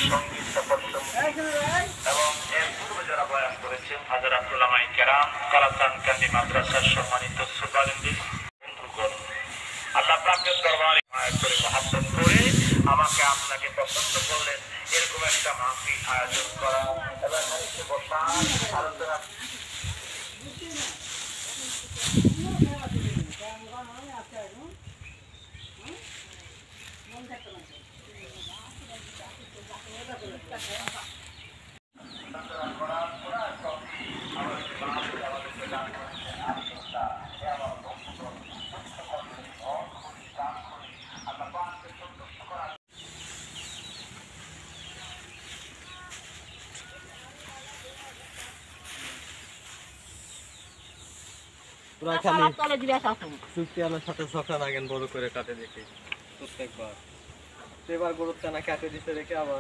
সঙ্গীত সফর এবং এর পূর্বে যারা বয়ান করেছেন হাজারাত উলামায়ে কেরাম, কালাচান কান্দি মাদ্রাসার সম্মানিত সুপারিনদি বন্ধুগণ, আল্লাহ পাকের দরবারে মায়া করে মহব্বত করে আমাকে আপনাকে পছন্দ করলেন এরকম একটা মাহফিল আয়োজন করা এবং এসে বসা আলোচনা সাথে সকাল আগেন বড় করে কাটে দেখি প্রত্যেকবার এবার গরুর টানা কাটে দিতে রেখে আবার